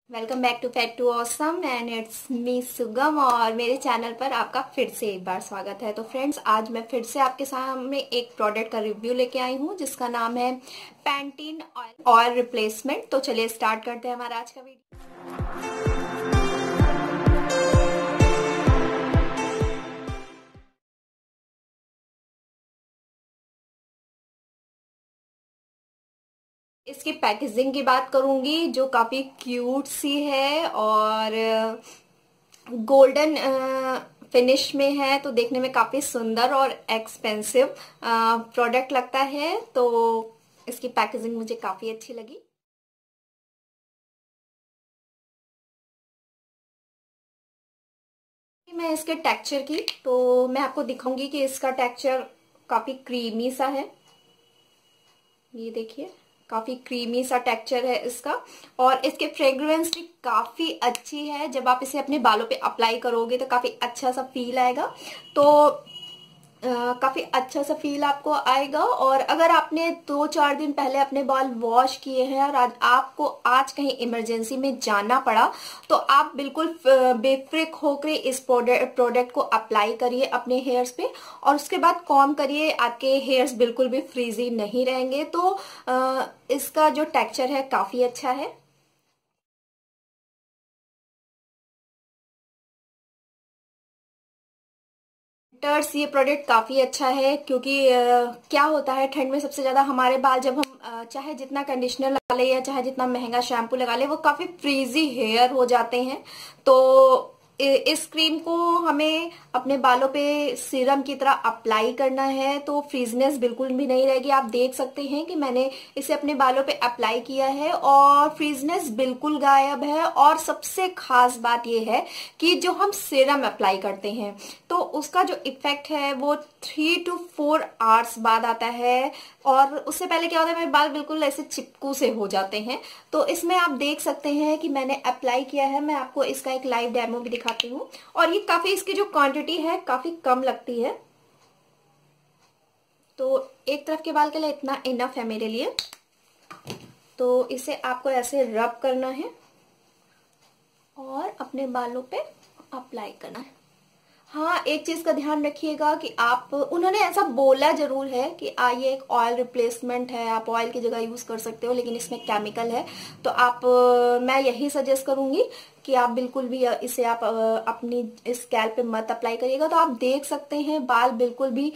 Welcome back to fat to awesome and it's me Sugam. और मेरे channel पर आपका फिर से एक बार स्वागत है। तो फ्रेंड्स, आज मैं फिर से आपके सामने एक प्रोडक्ट का रिव्यू लेके आई हूँ जिसका नाम है पैंटीन ऑयल रिप्लेसमेंट। तो चलिए स्टार्ट करते हैं हमारा आज का वीडियो। इसकी पैकेजिंग की बात करूंगी जो काफी क्यूट सी है और गोल्डन फिनिश में है, तो देखने में काफी सुंदर और एक्सपेंसिव प्रोडक्ट लगता है। तो इसकी पैकेजिंग मुझे काफी अच्छी लगी। मैं इसके टेक्सचर की तो मैं आपको दिखाऊंगी कि इसका टेक्सचर काफी क्रीमी सा है। ये देखिए, काफी क्रीमी सा टेक्सचर है इसका और इसके फ्रेग्रेंस भी काफी अच्छी है। जब आप इसे अपने बालों पे अप्लाई करोगे तो काफी अच्छा सा फील आएगा। तो काफी अच्छा सा फील आपको आएगा। और अगर आपने 2-4 दिन पहले अपने बाल वॉश किए हैं और आज आपको कहीं इमरजेंसी में जाना पड़ा, तो आप बिल्कुल बेफ्रिक होकर इस प्रोडक्ट को अप्लाई करिए अपने हेयर्स पे और उसके बाद कॉम्ब करिए। आपके हेयर्स बिल्कुल भी फ्रीजी नहीं रहेंगे। तो इसका जो टेक्सचर है काफी अच्छा है। विंटर्स ये प्रोडक्ट काफी अच्छा है क्योंकि क्या होता है, ठंड में सबसे ज्यादा हमारे बाल जब हम चाहे जितना कंडीशनर लगा ले या चाहे जितना महंगा शैम्पू लगा ले, वो काफी फ्रीजी हेयर हो जाते हैं। तो इस क्रीम को हमें अपने बालों पे सीरम की तरह अप्लाई करना है, तो फ्रीजनेस बिल्कुल भी नहीं रहेगी। आप देख सकते हैं कि मैंने इसे अपने बालों पे अप्लाई किया है और फ्रीजनेस बिल्कुल गायब है। और सबसे खास बात यह है कि जो हम सीरम अप्लाई करते हैं तो उसका जो इफेक्ट है वो 3 to 4 आवर्स बाद आता है। और उससे पहले क्या होता है, मेरे बाल बिल्कुल ऐसे चिपकू से हो जाते हैं। तो इसमें आप देख सकते हैं कि मैंने अप्लाई किया है। मैं आपको इसका एक लाइव डेमो भी दिखाती हूँ। और ये काफी, इसकी जो क्वांटिटी है काफी कम लगती है। तो एक तरफ के बाल के लिए इतना इनफ है मेरे लिए। तो इसे आपको ऐसे रब करना है और अपने बालों पे अप्लाई करना है। हाँ, एक चीज का ध्यान रखिएगा कि आप, उन्होंने ऐसा बोला जरूर है कि ये एक ऑयल रिप्लेसमेंट है, आप ऑयल की जगह यूज कर सकते हो, लेकिन इसमें केमिकल है। तो आप, मैं यही सजेस्ट करूंगी कि आप बिल्कुल भी इसे आप अपनी स्कैल्प पे मत अप्लाई करिएगा। तो आप देख सकते हैं बाल बिल्कुल भी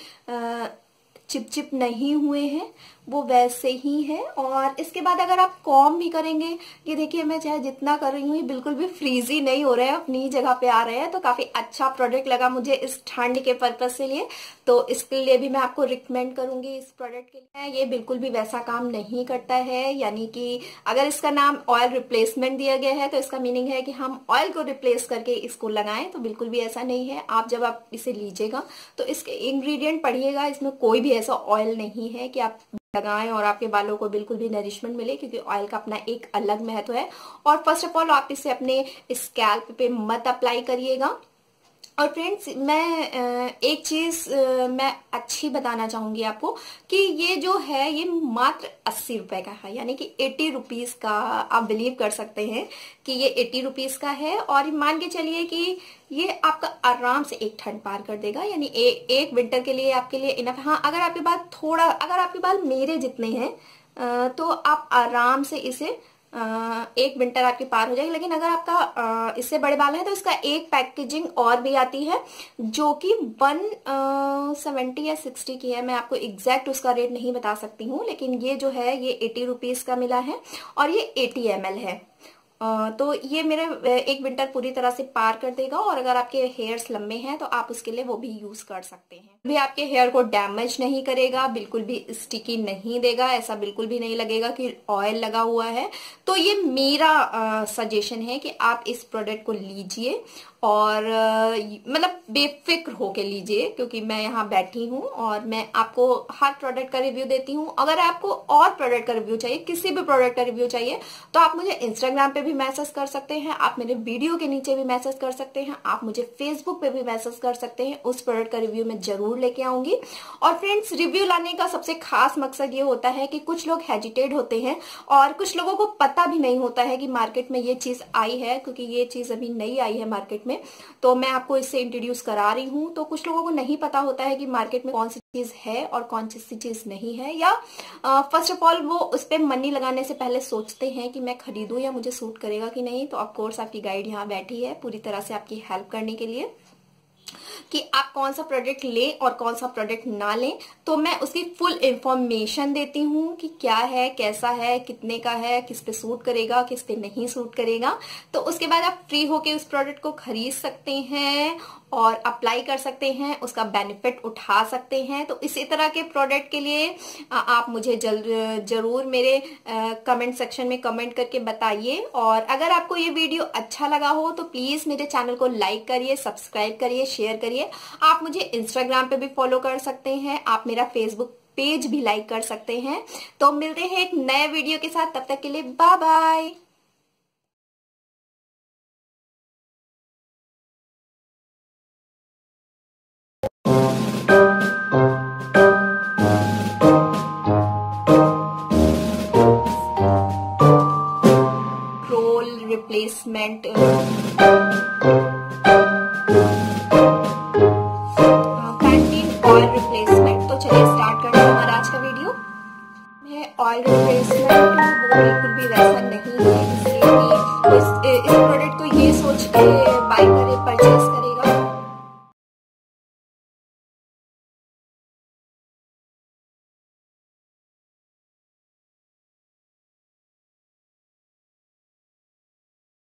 चिपचिप नहीं हुए हैं, वो वैसे ही है। और इसके बाद अगर आप कॉम्ब भी करेंगे, ये देखिए मैं चाहे जितना कर रही हूँ ये बिल्कुल भी फ्रीजी नहीं हो रहे हैं, अपनी जगह पे आ रहे हैं। तो काफी अच्छा प्रोडक्ट लगा मुझे इस ठंड के पर्पज से लिए। तो इसके लिए भी मैं आपको रिकमेंड करूंगी इस प्रोडक्ट के लिए। ये बिल्कुल भी वैसा काम नहीं करता है, यानी कि अगर इसका नाम ऑयल रिप्लेसमेंट दिया गया है तो इसका मीनिंग है कि हम ऑयल को रिप्लेस करके इसको लगाएं। तो बिल्कुल भी ऐसा नहीं है। जब आप इसे लीजिएगा तो इसके इंग्रेडिएंट पढ़िएगा, इसमें कोई भी ऐसा ऑयल नहीं है कि आप लगाएं और आपके बालों को बिल्कुल भी नरिशमेंट मिले, क्योंकि ऑयल का अपना एक अलग महत्व है। और फर्स्ट ऑफ ऑल आप इसे अपने स्कैल्प पे मत अप्लाई करिएगा। और फ्रेंड्स, मैं एक चीज मैं अच्छी बताना चाहूंगी आपको कि ये जो है ये मात्र 80 रुपए का है, यानी कि 80 रुपीज का। आप बिलीव कर सकते हैं कि ये 80 रुपीज का है। और मान के चलिए कि ये आपका आराम से एक ठंड पार कर देगा, यानी एक विंटर के लिए आपके लिए इनफ है। हाँ, अगर आपके बाल मेरे जितने हैं तो आप आराम से इसे एक विंटर आपकी पार हो जाएगी। लेकिन अगर आपका इससे बड़े बाल है तो इसका एक पैकेजिंग और भी आती है जो कि 170 या 60 की है। मैं आपको एग्जैक्ट उसका रेट नहीं बता सकती हूँ, लेकिन ये जो है ये 80 रुपीज का मिला है और ये 80 ml है। तो ये मेरे एक विंटर पूरी तरह से पार कर देगा। और अगर आपके हेयर्स लंबे हैं तो आप उसके लिए वो भी यूज कर सकते हैं। भी आपके हेयर को डैमेज नहीं करेगा, बिल्कुल भी स्टिकी नहीं देगा, ऐसा बिल्कुल भी नहीं लगेगा कि ऑयल लगा हुआ है। तो ये मेरा सजेशन है कि आप इस प्रोडक्ट को लीजिए और मतलब बेफिक्र होके लीजिए, क्योंकि मैं यहाँ बैठी हूँ और मैं आपको हर प्रोडक्ट का रिव्यू देती हूँ। अगर आपको और प्रोडक्ट का रिव्यू चाहिए, किसी भी प्रोडक्ट का रिव्यू चाहिए, तो आप मुझे इंस्टाग्राम पे भी मैसेज कर सकते हैं, आप मेरे वीडियो के नीचे भी मैसेज कर सकते हैं, आप मुझे फेसबुक पे भी मैसेज कर सकते हैं। उस प्रोडक्ट का रिव्यू मैं जरूर लेके आऊंगी। और फ्रेंड्स, रिव्यू लाने का सबसे खास मकसद ये होता है कि कुछ लोग हेजिटेट होते हैं और कुछ लोगों को पता भी नहीं होता है कि मार्केट में ये चीज आई है, क्योंकि ये चीज अभी नई आई है मार्केट में, तो मैं आपको इससे इंट्रोड्यूस करा रही हूँ। तो कुछ लोगों को नहीं पता होता है कि मार्केट में कौन सी चीज है और कौन सी चीज नहीं है, या फर्स्ट ऑफ ऑल वो उस पर मनी लगाने से पहले सोचते हैं कि मैं खरीदूं या मुझे सूट करेगा कि नहीं। तो ऑफकोर्स आपकी गाइड यहाँ बैठी है पूरी तरह से आपकी हेल्प करने के लिए कि आप कौन सा प्रोडक्ट लें और कौन सा प्रोडक्ट ना लें। तो मैं उसकी फुल इंफॉर्मेशन देती हूँ कि क्या है, कैसा है, कितने का है, किस पे सूट करेगा, किस पे नहीं सूट करेगा। तो उसके बाद आप फ्री होके उस प्रोडक्ट को खरीद सकते हैं और अप्लाई कर सकते हैं, उसका बेनिफिट उठा सकते हैं। तो इसी तरह के प्रोडक्ट के लिए आप मुझे जरूर मेरे कमेंट सेक्शन में कमेंट करके बताइए। और अगर आपको ये वीडियो अच्छा लगा हो तो प्लीज मेरे चैनल को लाइक करिए, सब्सक्राइब करिए, शेयर करिए। आप मुझे इंस्टाग्राम पे भी फॉलो कर सकते हैं, आप मेरा फेसबुक पेज भी लाइक कर सकते हैं। तो मिलते हैं एक नए वीडियो के साथ, तब तक के लिए bye bye. Roll replacement, Pantene oil replacement. तो चलिए स्टार्ट करते हैं हमारा आज का वीडियो। है ऑयल रिप्लेसमेंट, वो बिल्कुल भी वैसा नहीं है, इसलिए कि इस प्रोडक्ट को ये सोच के बाय करे, परचेज करे